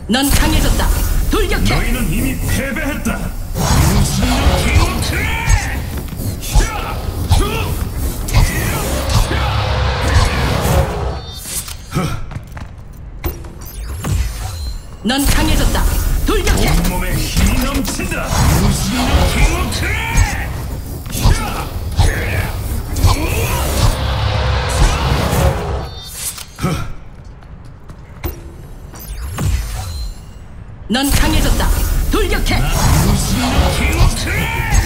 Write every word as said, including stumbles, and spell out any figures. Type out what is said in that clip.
넌 강해졌다. 돌격해. 너희는 이미 패배했다. 무신령 킹워크래! 넌 강해졌다. 돌격해. 온몸에 힘이 넘친다. 무신령 킹워크래! 넌 강해졌다. 돌격해. 무신령 킹워크래!